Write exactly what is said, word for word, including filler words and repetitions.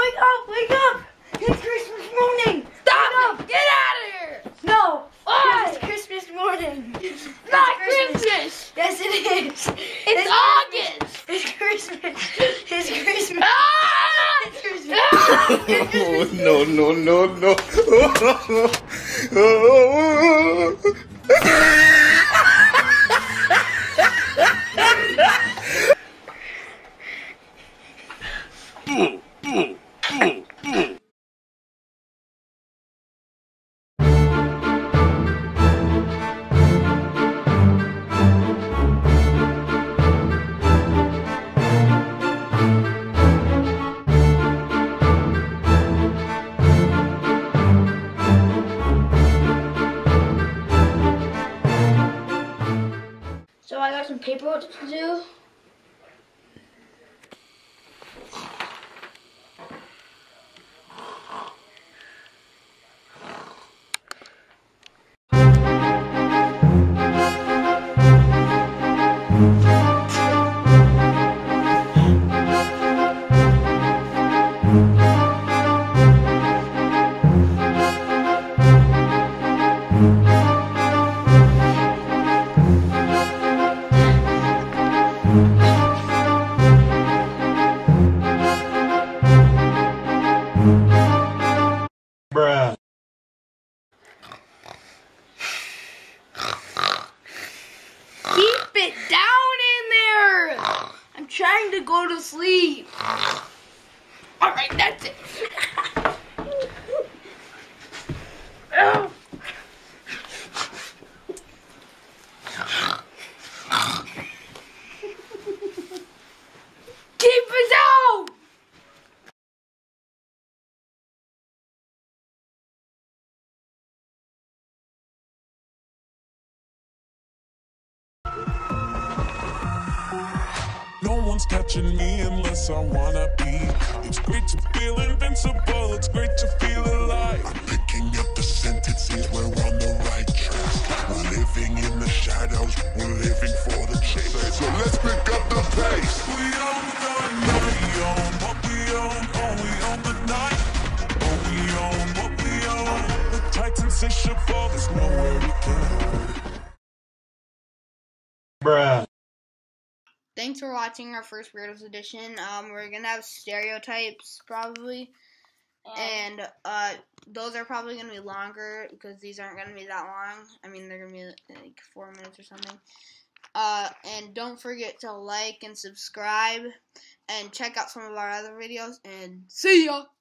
wake up, wake up! It's Christmas morning! Stop it! Get out of here! No! Why? It's Christmas morning! It's not Christmas. Christmas! Yes, it is! It's, it's August! It's Christmas! It's Christmas! Ah! It's Christmas! Ah! It's Christmas. No, no, no, no. So I got some paperwork to do. Bruh. Keep it down in there! I'm trying to go to sleep. Alright, that's it. Oh. Keep it down! No one's catching me unless I wanna be. It's great to feel invincible, it's great to feel alive. I'm picking up the sentences, we're on the right track. We're living in the shadows, we're living for the chase. So let's pick up the pace. We own the night, we own what we own, oh we own the night. Oh we own what we own, the Titans insatiable, there's nowhere we can hide. Bruh. Thanks for watching our first Weirdos edition. Um, we're gonna have stereotypes probably, and uh, those are probably gonna be longer because these aren't gonna be that long. I mean, they're gonna be like four minutes or something. Uh, and don't forget to like and subscribe, and check out some of our other videos. And see ya.